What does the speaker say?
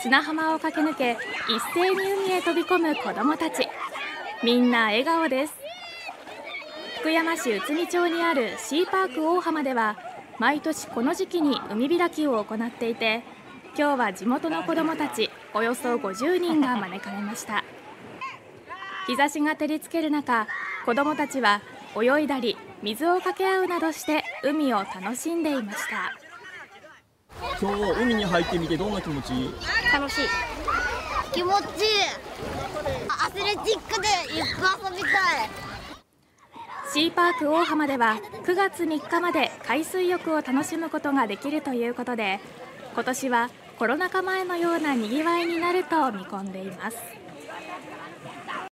砂浜を駆け抜け一斉に海へ飛び込む子どもたち。みんな笑顔です。福山市内海町にあるシーパーク大浜では毎年この時期に海開きを行っていて、今日は地元の子どもたちおよそ50人が招かれました。日差しが照りつける中、子どもたちは泳いだり水をかけ合うなどして海を楽しんでいました。 今日海に入ってみてどんな気持ち？ 楽しい。 気持ちいい。アスレチックでゆっくり遊びたい。 シーパーク大浜では9月3日まで海水浴を楽しむことができるということで、今年はコロナ禍前のようなにぎわいになると見込んでいます。